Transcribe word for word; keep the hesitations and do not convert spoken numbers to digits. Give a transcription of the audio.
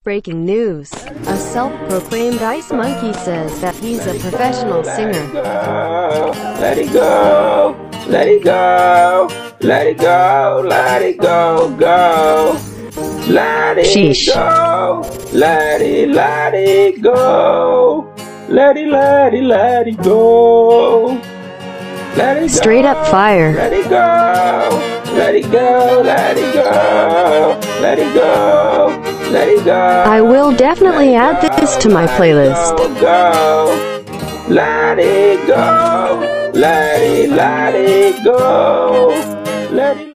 Breaking news. A self-proclaimed ice monkey says that he's a professional singer. Let it go, let it go, let it go, let it go, go. Let it Sheesh. go, let it, let it go. Let it, let it, let it go. Let it Straight go, up fire. Let it go, let it go, let it go, let it go, let it go. I will definitely add this to my playlist. Go, go. Let it go, let it, let it go, let it